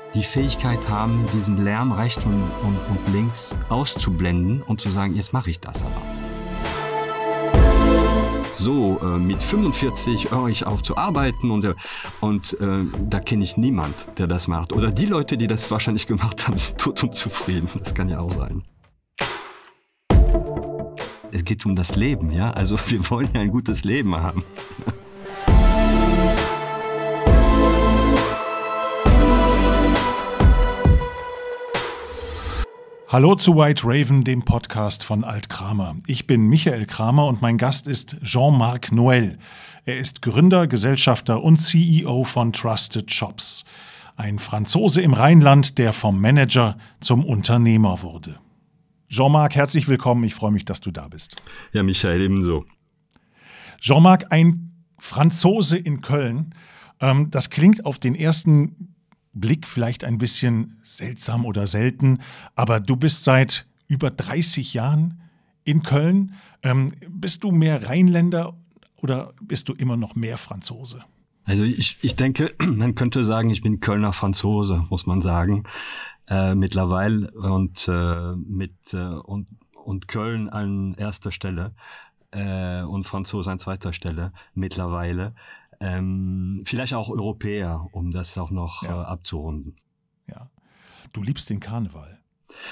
die Fähigkeit haben, diesen Lärm rechts und links auszublenden und zu sagen, jetzt mache ich das aber. So, mit 45 höre ich auf zu arbeiten und da kenne ich niemand, der das macht. Oder die Leute, die das wahrscheinlich gemacht haben, sind totunzufrieden. Das kann ja auch sein. Es geht um das Leben, ja? Also wir wollen ja ein gutes Leben haben. Hallo zu White Raven, dem Podcast von Alt Kramer. Ich bin Michael Kramer und mein Gast ist Jean-Marc Noël. Er ist Gründer, Gesellschafter und CEO von Trusted Shops. Ein Franzose im Rheinland, der vom Manager zum Unternehmer wurde. Jean-Marc, herzlich willkommen. Ich freue mich, dass du da bist. Ja, Michael, ebenso. Jean-Marc, ein Franzose in Köln. Das klingt auf den ersten Blick vielleicht ein bisschen seltsam oder selten, aber du bist seit über 30 Jahren in Köln. Bist du mehr Rheinländer oder bist du immer noch mehr Franzose? Also ich denke, man könnte sagen, ich bin Kölner Franzose, muss man sagen, mittlerweile und Köln an erster Stelle und Franzose an zweiter Stelle mittlerweile. Vielleicht auch Europäer, um das auch noch abzurunden. Ja. Du liebst den Karneval.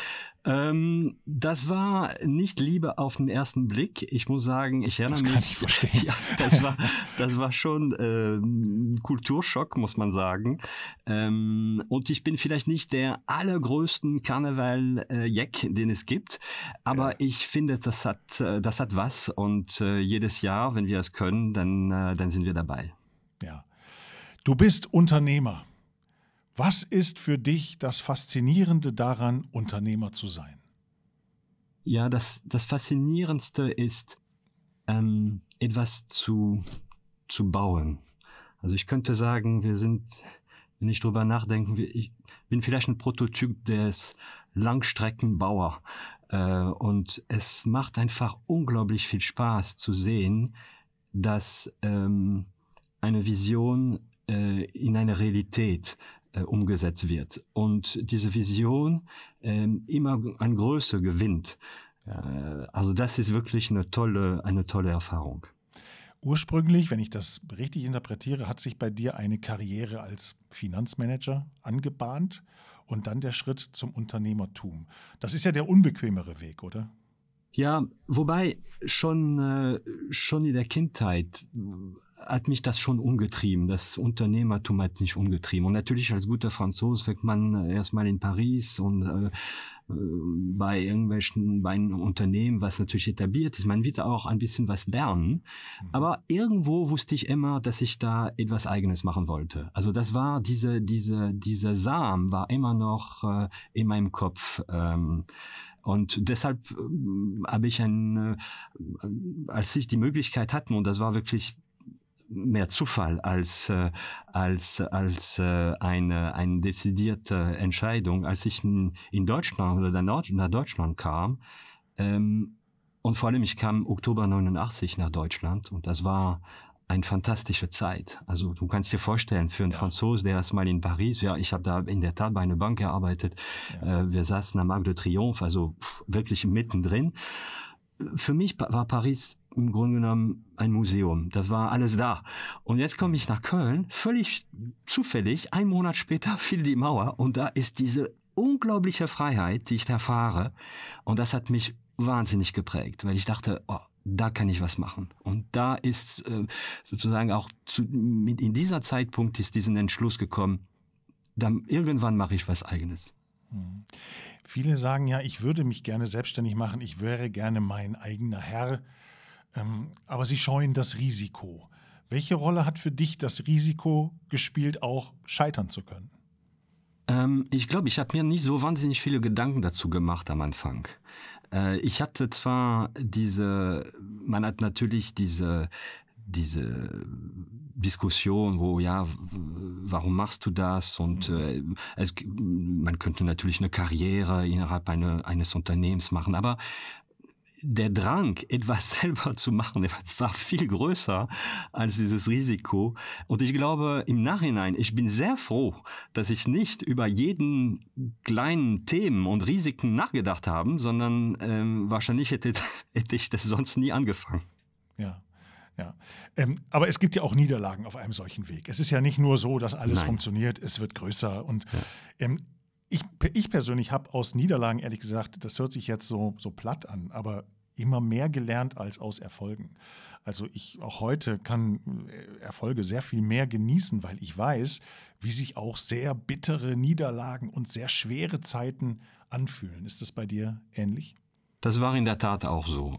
Das war nicht Liebe auf den ersten Blick. Ich muss sagen, ich erinnere mich. Das kann ich verstehen. Ja, das war schon ein Kulturschock, muss man sagen. Und ich bin vielleicht nicht der allergrößten Karneval-Jack, den es gibt. Aber ich finde, das hat was. Und jedes Jahr, wenn wir es können, dann sind wir dabei. Ja. Du bist Unternehmer. Was ist für dich das Faszinierende daran, Unternehmer zu sein? Ja, das Faszinierendste ist, etwas zu bauen. Also ich könnte sagen, wenn ich drüber nachdenke, ich bin vielleicht ein Prototyp des Langstreckenbauer. Und es macht einfach unglaublich viel Spaß zu sehen, dass eine Vision in eine Realität umgesetzt wird und diese Vision immer an Größe gewinnt. Also das ist wirklich eine tolle Erfahrung. Ursprünglich, wenn ich das richtig interpretiere, hat sich bei dir eine Karriere als Finanzmanager angebahnt und dann der Schritt zum Unternehmertum. Das ist ja der unbequemere Weg, oder? Ja, wobei schon in der Kindheit hat mich das schon umgetrieben. Das Unternehmertum hat mich umgetrieben. Und natürlich als guter Franzose fängt man erstmal in Paris und bei einem Unternehmen, was natürlich etabliert ist. Man wird auch ein bisschen was lernen. Aber irgendwo wusste ich immer, dass ich da etwas Eigenes machen wollte. Also das war dieser Samen war immer noch in meinem Kopf. Und deshalb habe ich als ich die Möglichkeit hatte, und das war wirklich mehr Zufall als eine dezidierte Entscheidung, als ich in Deutschland oder nach Deutschland kam. Und vor allem, ich kam Oktober 89 nach Deutschland und das war eine fantastische Zeit. Also du kannst dir vorstellen, für einen Franzose, der erst mal in Paris, ich habe da in der Tat bei einer Bank gearbeitet, wir saßen am Arc de Triomphe, also wirklich mittendrin. Für mich war Paris im Grunde genommen ein Museum. Da war alles da. Und jetzt komme ich nach Köln, völlig zufällig, 1 Monat später fiel die Mauer und da ist diese unglaubliche Freiheit, die ich erfahre. Und das hat mich wahnsinnig geprägt, weil ich dachte, da kann ich was machen. Und da ist sozusagen auch in dieser Zeitpunkt ist diesen Entschluss gekommen, dann irgendwann mache ich was Eigenes. Viele sagen ja, ich würde mich gerne selbstständig machen, ich wäre gerne mein eigener Herr, aber sie scheuen das Risiko. Welche Rolle hat für dich das Risiko gespielt, auch scheitern zu können? Ich glaube, ich habe mir nicht so wahnsinnig viele Gedanken dazu gemacht am Anfang. Ich hatte zwar man hat natürlich diese Diskussion, warum machst du das? Und man könnte natürlich eine Karriere innerhalb eines Unternehmens machen, aber der Drang, etwas selber zu machen, war viel größer als dieses Risiko. Und ich glaube, im Nachhinein, ich bin sehr froh, dass ich nicht über jeden kleinen Themen und Risiken nachgedacht habe, sondern wahrscheinlich hätte ich das sonst nie angefangen. Ja. Ja, aber es gibt ja auch Niederlagen auf einem solchen Weg. Es ist ja nicht nur so, dass alles funktioniert, es wird größer. Und ich persönlich habe aus Niederlagen, ehrlich gesagt, das hört sich jetzt so platt an, aber immer mehr gelernt als aus Erfolgen. Also ich auch heute kann Erfolge sehr viel mehr genießen, weil ich weiß, wie sich auch sehr bittere Niederlagen und sehr schwere Zeiten anfühlen. Ist das bei dir ähnlich? Das war in der Tat auch so.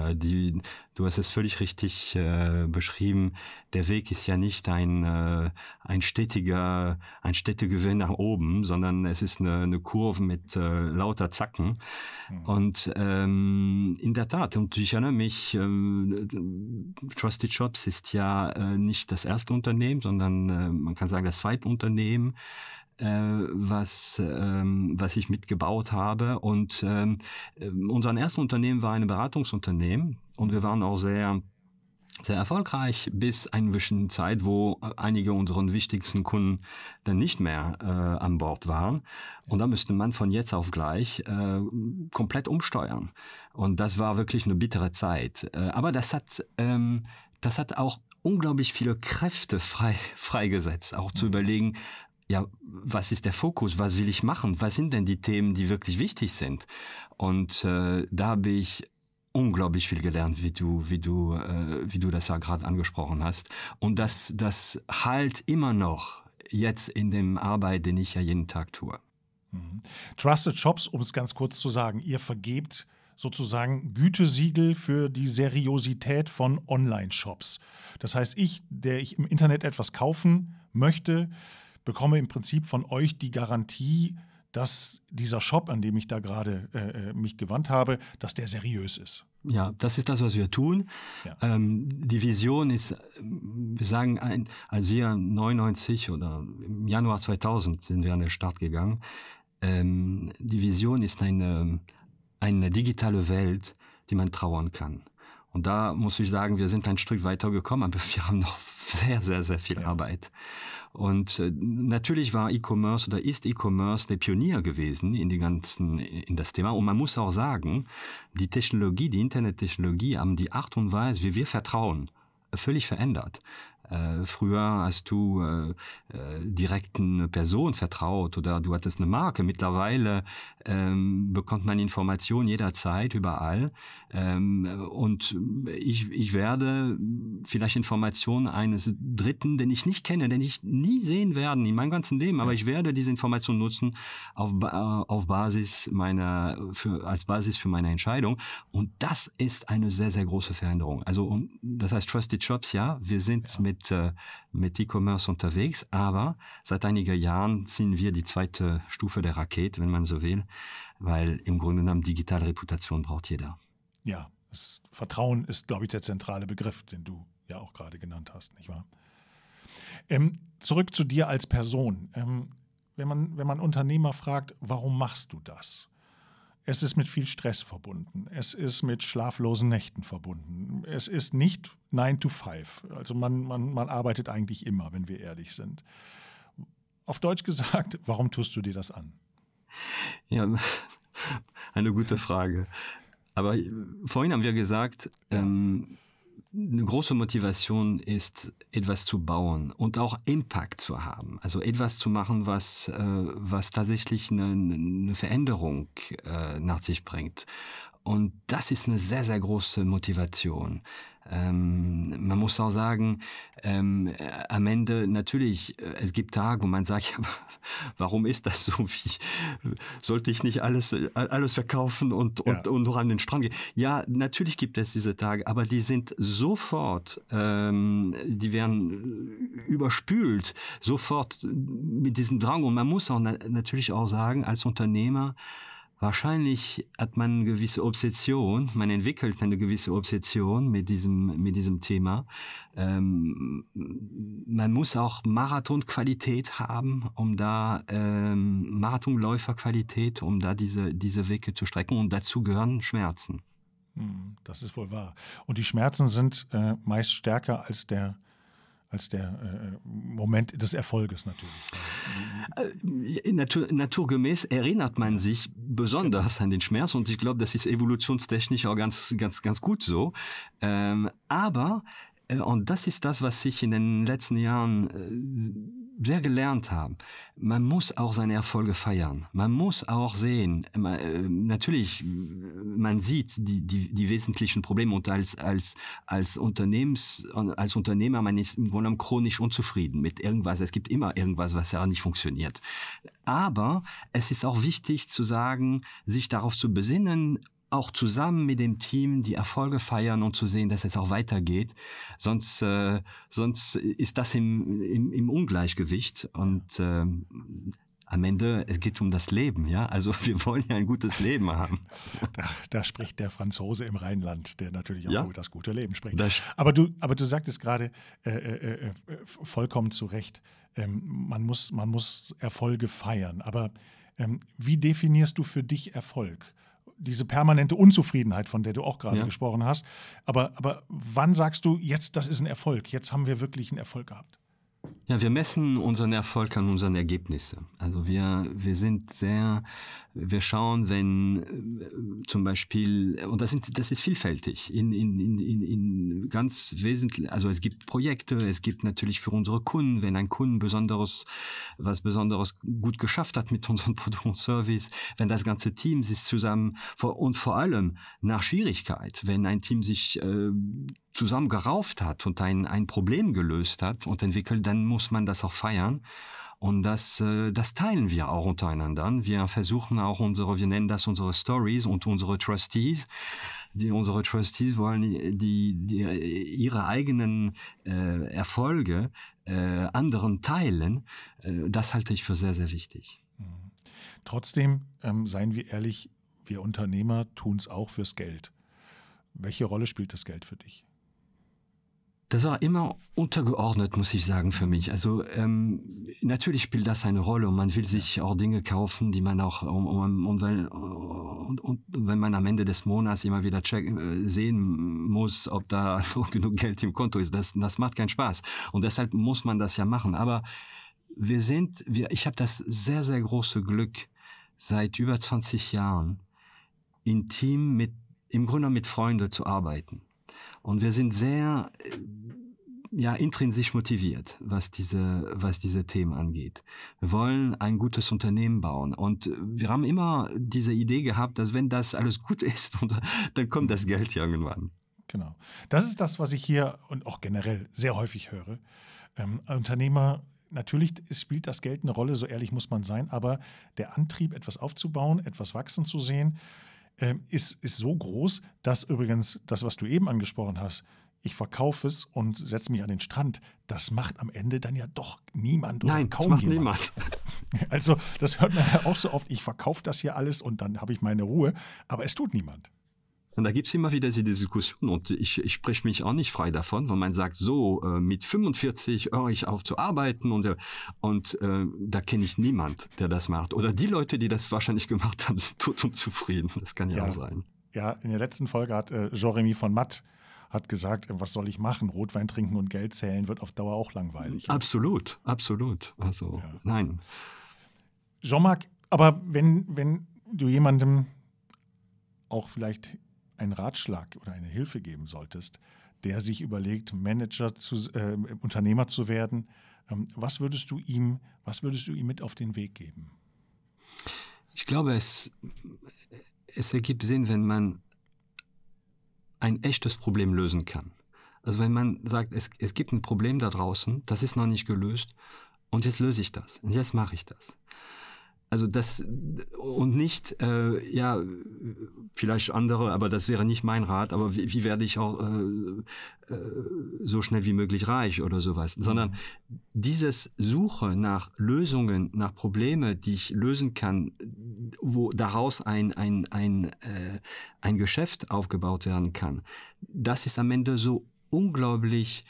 Du hast es völlig richtig beschrieben. Der Weg ist ja nicht ein stetiger Weg nach oben, sondern es ist eine Kurve mit lauter Zacken. Und in der Tat, und ich erinnere mich, Trusted Shops ist ja nicht das erste Unternehmen, sondern man kann sagen das zweite Unternehmen, was ich mitgebaut habe. Und unser erstes Unternehmen war ein Beratungsunternehmen und wir waren auch sehr, sehr erfolgreich bis eine bestimmte Zeit, wo einige unserer wichtigsten Kunden dann nicht mehr an Bord waren. Und da müsste man von jetzt auf gleich komplett umsteuern. Und das war wirklich eine bittere Zeit. Aber das hat auch unglaublich viele Kräfte freigesetzt, auch zu überlegen, ja, was ist der Fokus? Was will ich machen? Was sind denn die Themen, die wirklich wichtig sind? Und da habe ich unglaublich viel gelernt, wie du das ja gerade angesprochen hast. Und das halt immer noch jetzt in dem Arbeit, den ich ja jeden Tag tue. Trusted Shops, um es ganz kurz zu sagen, ihr vergebt sozusagen Gütesiegel für die Seriosität von Online-Shops. Das heißt, der ich im Internet etwas kaufen möchte, bekomme im Prinzip von euch die Garantie, dass dieser Shop, an dem ich da gerade mich gewandt habe, dass der seriös ist. Ja, das ist das, was wir tun. Ja. Die Vision ist, wir sagen, als wir 99 oder im Januar 2000 sind wir an den Start gegangen, die Vision ist eine digitale Welt, die man trauern kann. Und da muss ich sagen, wir sind ein Stück weiter gekommen, aber wir haben noch sehr, sehr, sehr viel Arbeit. Und natürlich war E-Commerce oder ist E-Commerce der Pionier gewesen in das Thema. Und man muss auch sagen, die Internettechnologie haben die Art und Weise, wie wir vertrauen, völlig verändert. Früher hast du direkt eine Person vertraut oder du hattest eine Marke. Mittlerweile bekommt man Informationen jederzeit, überall. Und ich werde vielleicht Informationen eines Dritten, den ich nicht kenne, den ich nie sehen werde in meinem ganzen Leben, aber ich werde diese Information nutzen als Basis für meine Entscheidung. Und das ist eine sehr, sehr große Veränderung. Also das heißt Trusted Shops, ja, wir sind mit E-Commerce unterwegs, aber seit einigen Jahren ziehen wir die zweite Stufe der Rakete, wenn man so will, weil im Grunde genommen digitale Reputation braucht jeder. Ja, Vertrauen ist, glaube ich, der zentrale Begriff, den du ja auch gerade genannt hast, nicht wahr? Zurück zu dir als Person. Wenn man Unternehmer fragt, warum machst du das? Es ist mit viel Stress verbunden. Es ist mit schlaflosen Nächten verbunden. Es ist nicht 9 to 5. Also man arbeitet eigentlich immer, wenn wir ehrlich sind. Auf Deutsch gesagt, warum tust du dir das an? Ja, eine gute Frage. Aber vorhin haben wir gesagt, eine große Motivation ist, etwas zu bauen und auch Impact zu haben. Also etwas zu machen, was tatsächlich eine Veränderung nach sich bringt. Und das ist eine sehr, sehr große Motivation. Man muss auch sagen, am Ende natürlich, es gibt Tage, wo man sagt, ja, warum ist das so? Sollte ich nicht alles verkaufen und noch an den Strand gehen? Ja, natürlich gibt es diese Tage, aber die sind sofort, die werden überspült, sofort mit diesem Drang. Und man muss auch natürlich auch sagen, als Unternehmer, wahrscheinlich hat man eine gewisse Obsession, man entwickelt eine gewisse Obsession mit diesem Thema. Man muss auch Marathonqualität haben, um da Marathonläuferqualität, um da diese Wege zu strecken, und dazu gehören Schmerzen. Das ist wohl wahr. Und die Schmerzen sind meist stärker als der Moment des Erfolges natürlich. Naturgemäß erinnert man sich besonders an den Schmerz und ich glaube, das ist evolutionstechnisch auch ganz gut so. Aber und das ist das, was ich in den letzten Jahren sehr gelernt habe. Man muss auch seine Erfolge feiern. Man muss auch sehen, natürlich, man sieht die wesentlichen Probleme und als Unternehmer, man ist im Grunde chronisch unzufrieden mit irgendwas. Es gibt immer irgendwas, was ja nicht funktioniert. Aber es ist auch wichtig zu sagen, sich darauf zu besinnen, auch zusammen mit dem Team die Erfolge feiern und zu sehen, dass es auch weitergeht. Sonst ist das im Ungleichgewicht. Und am Ende, es geht um das Leben, ja. Also wir wollen ja ein gutes Leben haben. Da spricht der Franzose im Rheinland, der natürlich auch über das gute Leben spricht. Aber du sagtest gerade vollkommen zu Recht, man muss Erfolge feiern. Aber wie definierst du für dich Erfolg? Diese permanente Unzufriedenheit, von der du auch gerade gesprochen hast. Aber wann sagst du, jetzt, das ist ein Erfolg, jetzt haben wir wirklich einen Erfolg gehabt? Ja, wir messen unseren Erfolg an unseren Ergebnissen. Also wir schauen, wenn zum Beispiel, und das ist vielfältig, in ganz wesentlich, also es gibt Projekte, es gibt natürlich für unsere Kunden, wenn ein Kunden was Besonderes gut geschafft hat mit unserem Produkt und Service, wenn das ganze Team sich zusammen, und vor allem nach Schwierigkeit, wenn ein Team sich zusammen gerauft hat und ein Problem gelöst hat und entwickelt, dann muss man das auch feiern. Und das teilen wir auch untereinander. Wir versuchen auch wir nennen das unsere Stories und unsere Trustees. Unsere Trustees wollen ihre eigenen Erfolge anderen teilen. Das halte ich für sehr, sehr wichtig. Trotzdem, seien wir ehrlich, wir Unternehmer tun es auch fürs Geld. Welche Rolle spielt das Geld für dich? Das war immer untergeordnet, muss ich sagen, für mich. Also natürlich spielt das eine Rolle und man will sich auch Dinge kaufen, die man auch, und wenn man am Ende des Monats immer wieder sehen muss, ob da genug Geld im Konto ist, das macht keinen Spaß. Und deshalb muss man das ja machen. Aber ich habe das sehr, sehr große Glück, seit über 20 Jahren intim im Grunde mit Freunden zu arbeiten. Und wir sind sehr intrinsisch motiviert, was diese Themen angeht. Wir wollen ein gutes Unternehmen bauen. Und wir haben immer diese Idee gehabt, dass wenn das alles gut ist, dann kommt das Geld irgendwann. Genau. Das ist das, was ich hier und auch generell sehr häufig höre. Unternehmer, natürlich spielt das Geld eine Rolle, so ehrlich muss man sein, aber der Antrieb, etwas aufzubauen, etwas wachsen zu sehen, ist so groß, dass übrigens das, was du eben angesprochen hast, ich verkaufe es und setze mich an den Strand, das macht am Ende dann ja doch niemand oder Nein, kaum das macht jemand. Also das hört man ja auch so oft, ich verkaufe das hier alles und dann habe ich meine Ruhe, aber es tut niemand. Und da gibt es immer wieder diese Diskussion und ich spreche mich auch nicht frei davon, wenn man sagt, so mit 45 höre ich auf zu arbeiten und da kenne ich niemand, der das macht. Oder die Leute, die das wahrscheinlich gemacht haben, sind tot unzufrieden. Das kann ja auch sein. Ja, in der letzten Folge hat Jean-Rémy von Matt gesagt, was soll ich machen? Rotwein trinken und Geld zählen wird auf Dauer auch langweilig. Absolut. Also nein. Jean-Marc, aber wenn du jemandem auch vielleicht einen Ratschlag oder eine Hilfe geben solltest, der sich überlegt, Unternehmer zu werden, was würdest du ihm mit auf den Weg geben? Ich glaube, es ergibt Sinn, wenn man ein echtes Problem lösen kann. Also wenn man sagt, es gibt ein Problem da draußen, das ist noch nicht gelöst und jetzt löse ich das und jetzt mache ich das. Also das und nicht, vielleicht andere, aber das wäre nicht mein Rat, aber wie werde ich auch so schnell wie möglich reich oder sowas, sondern dieses Suche nach Lösungen, nach Probleme, die ich lösen kann, wo daraus ein Geschäft aufgebaut werden kann, das ist am Ende so unglaublich.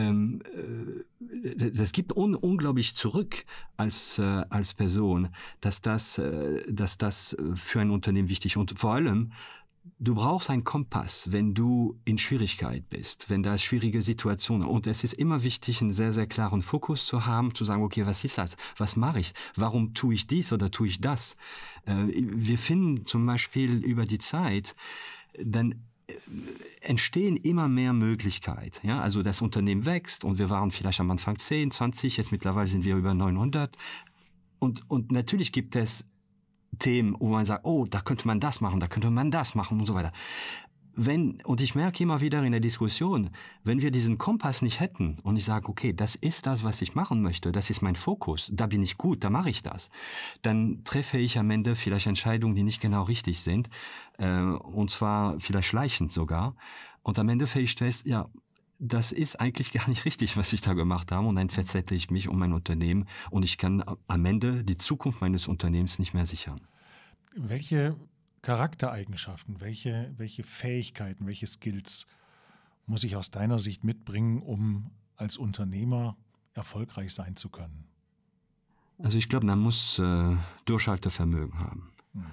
Das gibt unglaublich zurück als Person, dass das für ein Unternehmen wichtig ist. Und vor allem, du brauchst einen Kompass, wenn du in Schwierigkeit bist, wenn da schwierige Situationen. Und es ist immer wichtig, einen sehr, sehr klaren Fokus zu haben, zu sagen, okay, was ist das? Was mache ich? Warum tue ich dies oder tue ich das? Wir finden zum Beispiel über die Zeit, dann entstehen immer mehr Möglichkeiten. Ja? Also das Unternehmen wächst und wir waren vielleicht am Anfang 10, 20, jetzt mittlerweile sind wir über 900. Und natürlich gibt es Themen, wo man sagt, oh, da könnte man das machen, da könnte man das machen und so weiter. Und ich merke immer wieder in der Diskussion, wenn wir diesen Kompass nicht hätten und ich sage, okay, das ist das, was ich machen möchte, das ist mein Fokus, da bin ich gut, da mache ich das, dann treffe ich am Ende vielleicht Entscheidungen, die nicht genau richtig sind, und zwar vielleicht schleichend sogar. Und am Ende stelle ich fest, ja, das ist eigentlich gar nicht richtig, was ich da gemacht habe. Und dann verzettle ich mich um mein Unternehmen und ich kann am Ende die Zukunft meines Unternehmens nicht mehr sichern. Welche Charaktereigenschaften, welche Fähigkeiten, welche Skills muss ich aus deiner Sicht mitbringen, um als Unternehmer erfolgreich sein zu können? Also ich glaube, man muss Durchhaltevermögen haben.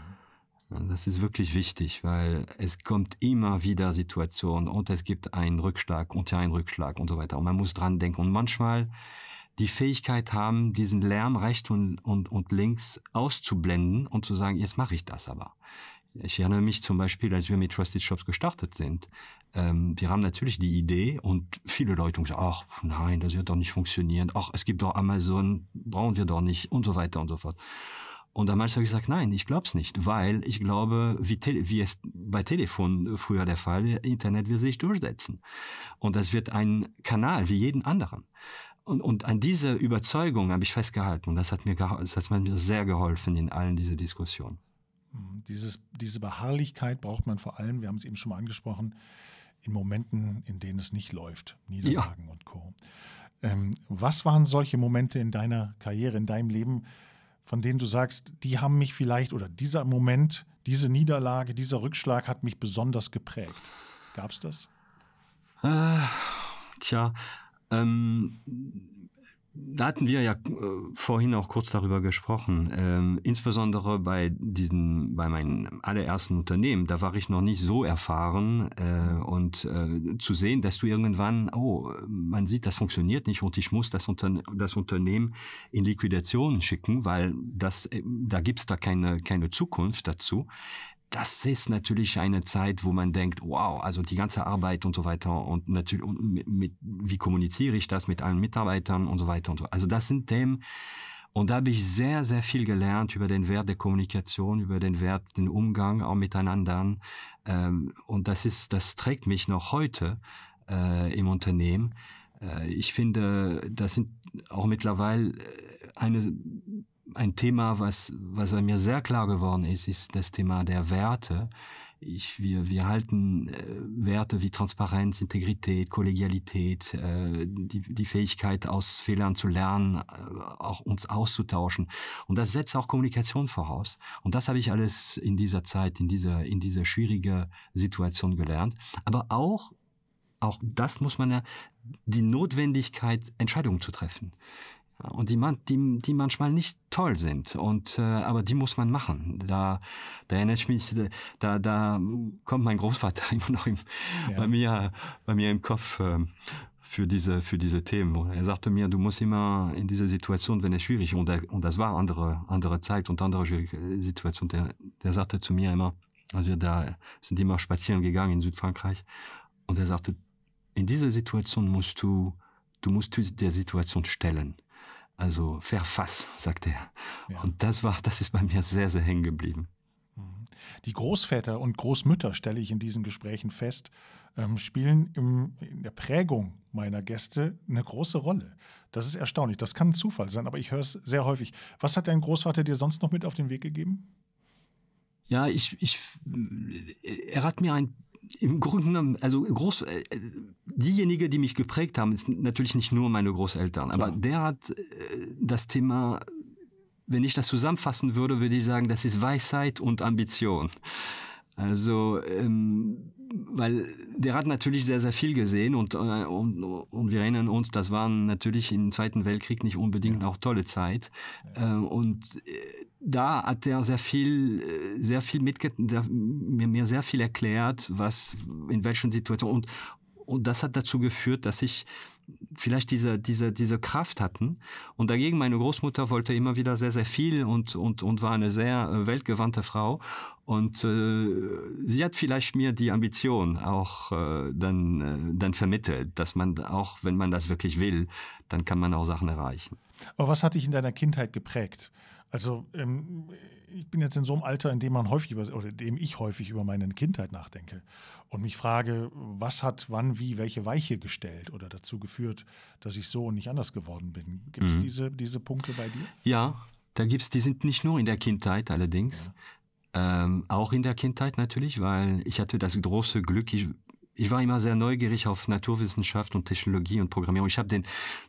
Das ist wirklich wichtig, weil es kommt immer wieder Situationen und es gibt einen Rückschlag und einen Rückschlag und so weiter. Und man muss dran denken. Und manchmal die Fähigkeit haben, diesen Lärm rechts und links auszublenden und zu sagen, jetzt mache ich das aber. Ich erinnere mich zum Beispiel, als wir mit Trusted Shops gestartet sind. Wir haben natürlich die Idee und viele Leute haben gesagt, ach nein, das wird doch nicht funktionieren. Ach, es gibt doch Amazon, brauchen wir doch nicht und so weiter und so fort. Und damals habe ich gesagt, nein, ich glaube es nicht, weil ich glaube, wie es bei Telefon früher der Fall, Internet wird sich durchsetzen. Und das wird ein Kanal wie jeden anderen. Und an diese Überzeugung habe ich festgehalten und das hat mir sehr geholfen in allen diese Diskussionen. Diese Beharrlichkeit braucht man vor allem, wir haben es eben schon mal angesprochen, in Momenten, in denen es nicht läuft, Niederlagen und Co. Was waren solche Momente in deiner Karriere, in deinem Leben, von denen du sagst, die haben mich vielleicht, oder dieser Moment, diese Niederlage, dieser Rückschlag hat mich besonders geprägt? Gab es das? Da hatten wir ja vorhin auch kurz darüber gesprochen. Insbesondere bei meinem allerersten Unternehmen, da war ich noch nicht so erfahren und zu sehen, dass du irgendwann, man sieht, das funktioniert nicht und ich muss das Unternehmen in Liquidation schicken, weil da gibt's da keine Zukunft dazu. Das ist natürlich eine Zeit, wo man denkt, wow, also die ganze Arbeit und so weiter und natürlich wie kommuniziere ich das mit allen Mitarbeitern und so weiter und so. Also das sind Themen und da habe ich sehr, sehr viel gelernt über den Wert der Kommunikation, über den Wert, den Umgang auch miteinander und das trägt mich noch heute im Unternehmen. Ich finde, das sind auch mittlerweile ein Thema, was bei mir sehr klar geworden ist das Thema der Werte. Wir halten Werte wie Transparenz, Integrität, Kollegialität, die Fähigkeit, aus Fehlern zu lernen, auch uns auszutauschen. Und das setzt auch Kommunikation voraus. Und das habe ich alles in dieser Zeit, in dieser schwierigen Situation gelernt. Aber auch das muss man ja, die Notwendigkeit, Entscheidungen zu treffen. Und die manchmal nicht toll sind aber die muss man machen. Da erinnere ich mich, da kommt mein Großvater immer noch bei mir im Kopf für diese Themen. Er sagte mir, du musst immer in dieser Situation, wenn es schwierig ist, und das war andere Zeit und andere schwierige Situation. Der sagte zu mir immer, also wir da sind immer spazieren gegangen in Südfrankreich und er sagte, in dieser Situation musst du der Situation stellen. Also verfass, sagt er. Ja. Und das ist bei mir sehr, sehr hängen geblieben. Die Großväter und Großmütter, stelle ich in diesen Gesprächen fest, spielen in der Prägung meiner Gäste eine große Rolle. Das ist erstaunlich. Das kann ein Zufall sein, aber ich höre es sehr häufig. Was hat dein Großvater dir sonst noch mit auf den Weg gegeben? Ja, er hat mir im Grunde genommen, also diejenige, die mich geprägt haben, ist natürlich nicht nur meine Großeltern, aber der hat das Thema, wenn ich das zusammenfassen würde ich sagen, das ist Weisheit und Ambition. Also, weil der hat natürlich sehr, sehr viel gesehen und wir erinnern uns, das waren natürlich im Zweiten Weltkrieg nicht unbedingt auch tolle Zeit. Da hat er mir sehr viel erklärt, was in welchen Situationen und das hat dazu geführt, dass ich vielleicht diese Kraft hatten. Und dagegen meine Großmutter wollte immer wieder sehr, sehr viel und war eine sehr weltgewandte Frau. Und sie hat vielleicht mir die Ambition auch dann vermittelt, dass man auch, wenn man das wirklich will, dann kann man auch Sachen erreichen. Aber was hat dich in deiner Kindheit geprägt? Also ich bin jetzt in so einem Alter, in dem ich häufig über meine Kindheit nachdenke und mich frage, was hat wann wie welche Weiche gestellt oder dazu geführt, dass ich so und nicht anders geworden bin. Gibt es diese Punkte bei dir? Ja, die sind nicht nur in der Kindheit allerdings, auch in der Kindheit natürlich, weil ich hatte das große Glück, ich war immer sehr neugierig auf Naturwissenschaft und Technologie und Programmierung. Ich habe den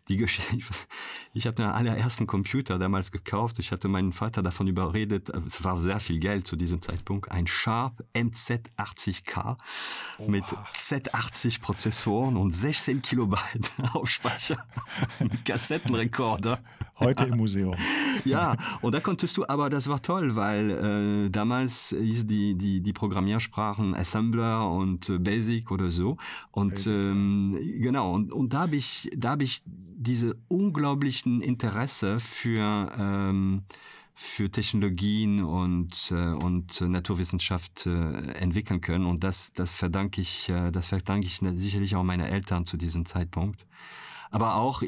allerersten Computer damals gekauft. Ich hatte meinen Vater davon überredet, es war sehr viel Geld zu diesem Zeitpunkt, ein Sharp MZ80K mit Z80 Prozessoren und 16 Kilobyte Aufspeicher, Kassettenrekorder. Heute im Museum. Ja, und da konntest du, aber das war toll, weil damals hieß die Programmiersprachen Assembler und Basic oder so. Und genau, und da habe ich diese unglaublichen Interesse für Technologien und Naturwissenschaft entwickeln können. Und das verdanke ich sicherlich auch meinen Eltern zu diesem Zeitpunkt. Aber auch,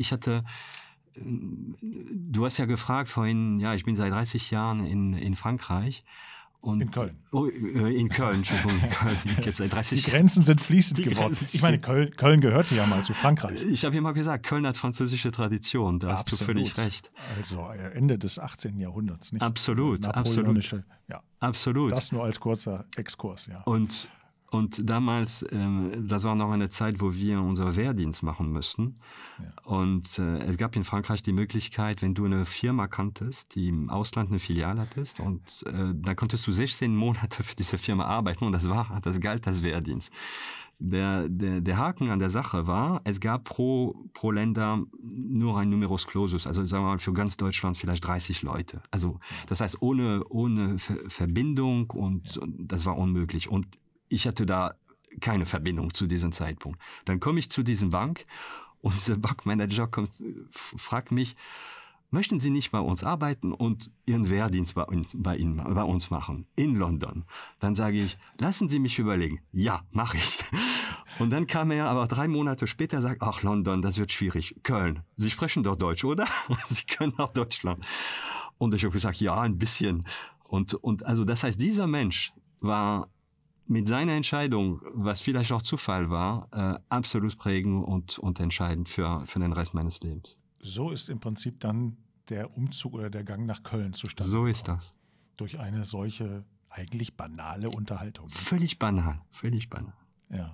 du hast ja gefragt vorhin, ja, ich bin seit 30 Jahren in Frankreich. Und in Köln. In Köln, Entschuldigung. Jetzt seit 30 Die Grenzen sind fließend geworden. Ich meine, Köln gehörte ja mal zu Frankreich. Ich habe immer gesagt, Köln hat französische Tradition, da hast du völlig recht. Also Ende des 18. Jahrhunderts. Nicht? Absolut, absolut. Ja. Absolut. Das nur als kurzer Exkurs, ja. Und damals, das war noch eine Zeit, wo wir unseren Wehrdienst machen mussten. Ja. Und es gab in Frankreich die Möglichkeit, wenn du eine Firma kanntest, die im Ausland eine Filiale hattest, und dann konntest du 16 Monate für diese Firma arbeiten und das galt als Wehrdienst. Der Haken an der Sache war, es gab pro Länder nur ein Numerus Clausus, also sagen wir mal für ganz Deutschland vielleicht 30 Leute. Also das heißt ohne Verbindung und das war unmöglich. Und ich hatte da keine Verbindung zu diesem Zeitpunkt. Dann komme ich zu diesem Bank und dieser Bankmanager fragt mich, möchten Sie nicht bei uns arbeiten und Ihren Wehrdienst bei uns machen, in London? Dann sage ich, lassen Sie mich überlegen. Ja, mache ich. Und dann kam er aber 3 Monate später, sagt, ach London, das wird schwierig. Köln, Sie sprechen doch Deutsch, oder? Sie können auch Deutschland. Und ich habe gesagt, ja, ein bisschen. Und also das heißt, dieser Mensch war mit seiner Entscheidung, was vielleicht auch Zufall war, absolut prägend und entscheidend für den Rest meines Lebens. So ist im Prinzip dann der Umzug oder der Gang nach Köln zustande gekommen. So ist das. Durch eine solche eigentlich banale Unterhaltung. Völlig banal, völlig banal. Ja.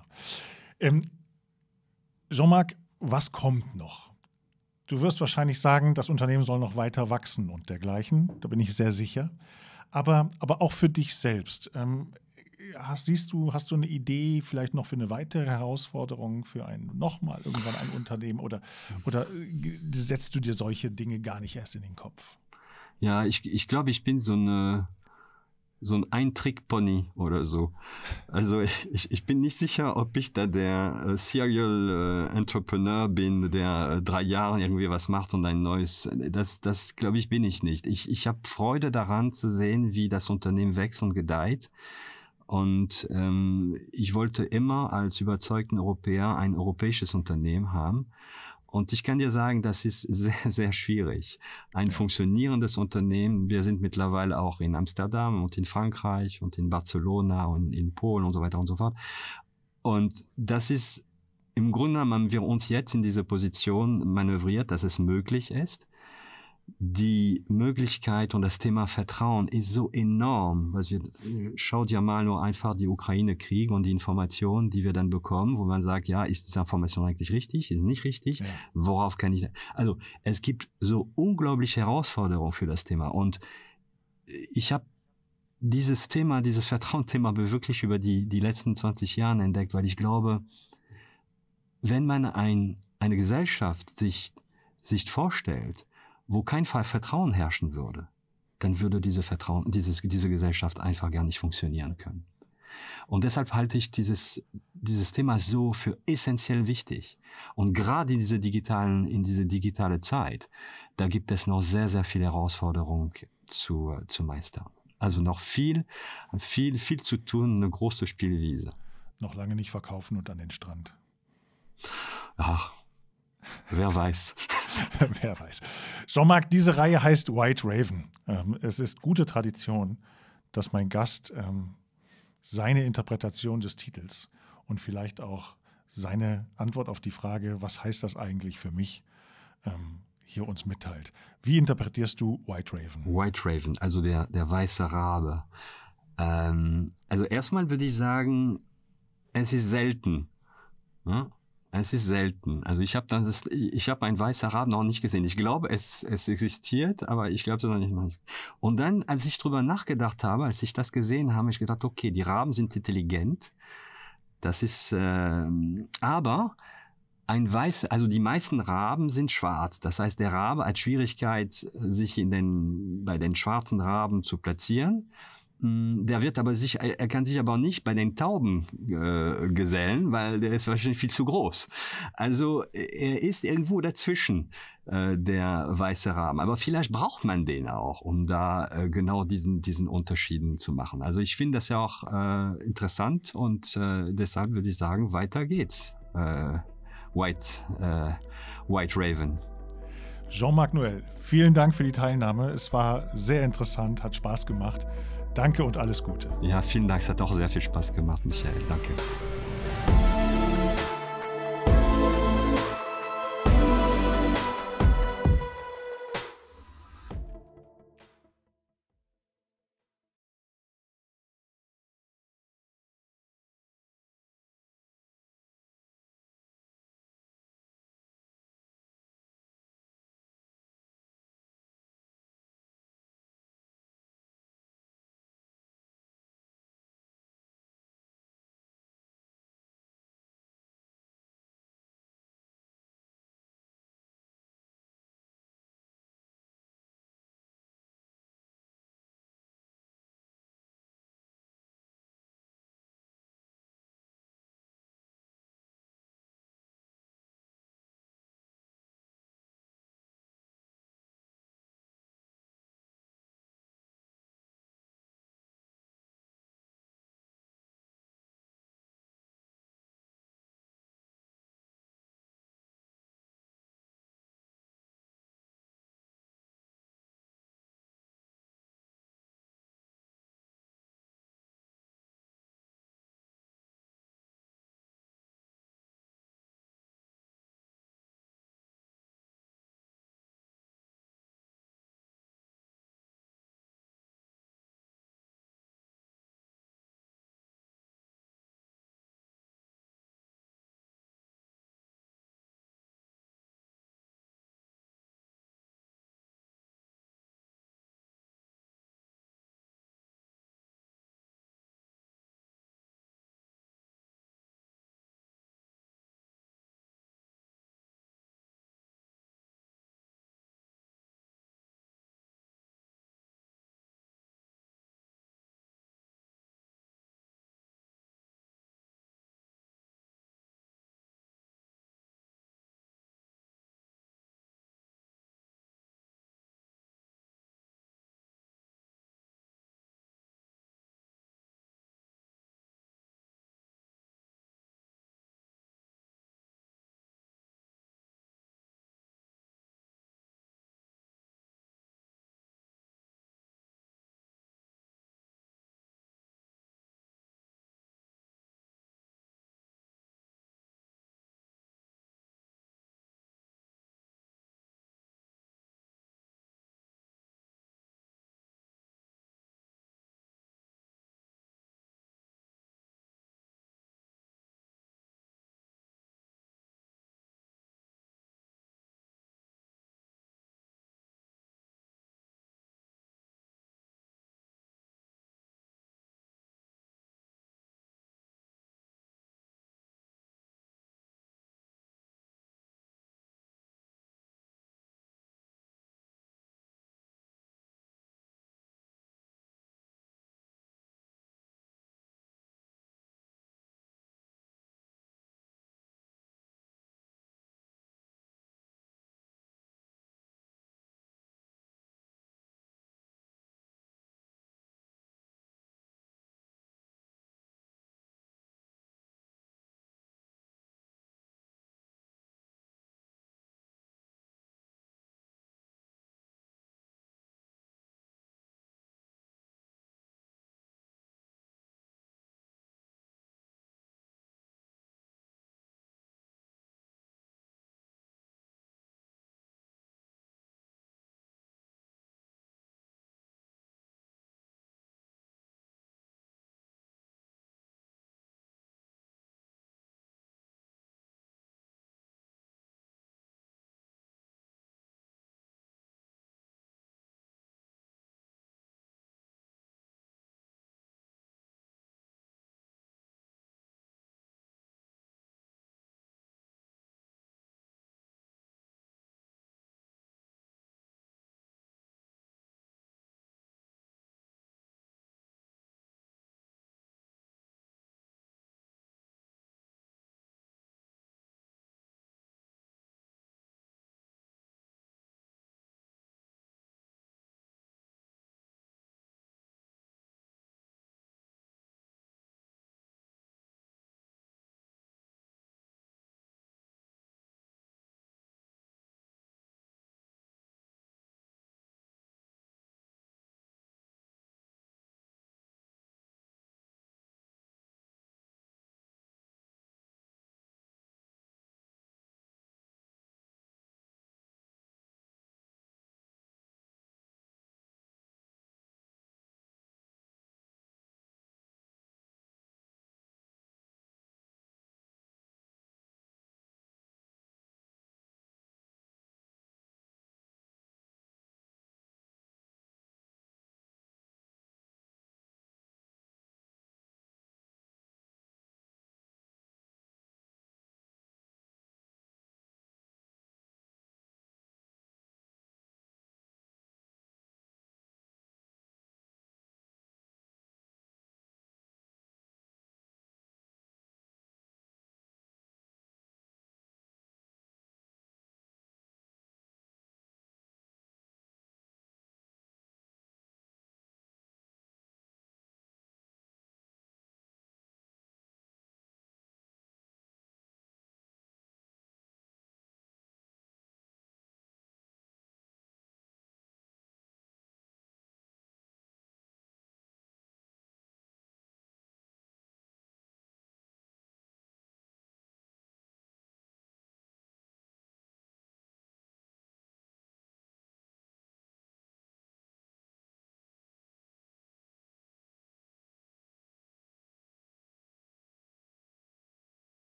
Jean-Marc, was kommt noch? Du wirst wahrscheinlich sagen, das Unternehmen soll noch weiter wachsen und dergleichen. Da bin ich sehr sicher. Aber auch für dich selbst. Hast du eine Idee vielleicht noch für eine weitere Herausforderung, für nochmal irgendwann ein Unternehmen oder setzt du dir solche Dinge gar nicht erst in den Kopf? Ja, ich glaube, ich bin so ein Ein-Trick-Pony oder so. Also ich bin nicht sicher, ob ich da der Serial Entrepreneur bin, der 3 Jahre irgendwie was macht und ein neues, das glaube ich, bin ich nicht. Ich habe Freude daran zu sehen, wie das Unternehmen wächst und gedeiht. Und ich wollte immer als überzeugten Europäer ein europäisches Unternehmen haben. Und ich kann dir sagen, das ist sehr, sehr schwierig. Ein funktionierendes Unternehmen, wir sind mittlerweile auch in Amsterdam und in Frankreich und in Barcelona und in Polen und so weiter und so fort. Und das ist, im Grunde haben wir uns jetzt in diese Position manövriert, dass es möglich ist. Die Möglichkeit und das Thema Vertrauen ist so enorm, schau dir mal nur einfach die Ukraine-Krieg und die Informationen, die wir dann bekommen, wo man sagt, ja, ist diese Information eigentlich richtig, ist nicht richtig, worauf kann ich, also es gibt so unglaubliche Herausforderungen für das Thema und ich habe dieses Thema, dieses Vertrauensthema habe ich wirklich über die letzten 20 Jahre entdeckt, weil ich glaube, wenn man eine Gesellschaft sich vorstellt, wo kein Vertrauen herrschen würde, dann würde diese Gesellschaft einfach gar nicht funktionieren können. Und deshalb halte ich dieses Thema so für essentiell wichtig. Und gerade in diese digitale Zeit, da gibt es noch sehr, sehr viele Herausforderungen zu meistern. Also noch viel zu tun, eine große Spielwiese. Noch lange nicht verkaufen und an den Strand. Ach, wer weiß. Wer weiß. Jean-Marc, diese Reihe heißt White Raven. Es ist gute Tradition, dass mein Gast seine Interpretation des Titels und vielleicht auch seine Antwort auf die Frage, was heißt das eigentlich für mich, hier uns mitteilt. Wie interpretierst du White Raven? White Raven, also der weiße Rabe. Also erstmal würde ich sagen, es ist selten. Ja? Es ist selten. Also ich habe einen weißen Raben noch nicht gesehen. Ich glaube, es existiert, aber ich glaube es noch nicht. Und dann, als ich drüber nachgedacht habe, als ich das gesehen habe, habe ich gedacht, okay, die Raben sind intelligent. Das ist, aber also die meisten Raben sind schwarz. Das heißt, der Rabe hat Schwierigkeit, sich bei den schwarzen Raben zu platzieren. Er kann sich aber nicht bei den Tauben gesellen, weil der ist wahrscheinlich viel zu groß. Also er ist irgendwo dazwischen, der weiße Raben. Aber vielleicht braucht man den auch, um da genau diesen Unterschieden zu machen. Also ich finde das ja auch interessant und deshalb würde ich sagen, weiter geht's. White Raven. Jean-Marc Noël, vielen Dank für die Teilnahme. Es war sehr interessant, hat Spaß gemacht. Danke und alles Gute. Ja, vielen Dank. Es hat auch sehr viel Spaß gemacht, Michael. Danke.